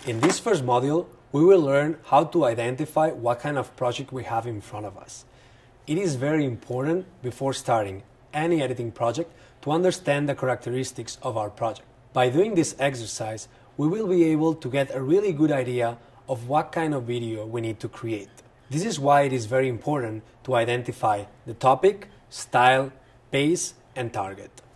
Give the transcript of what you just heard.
In this first module, we will learn how to identify what kind of project we have in front of us. It is very important before starting any editing project to understand the characteristics of our project. By doing this exercise, we will be able to get a really good idea of what kind of video we need to create. This is why it is very important to identify the topic, style, pace, and target.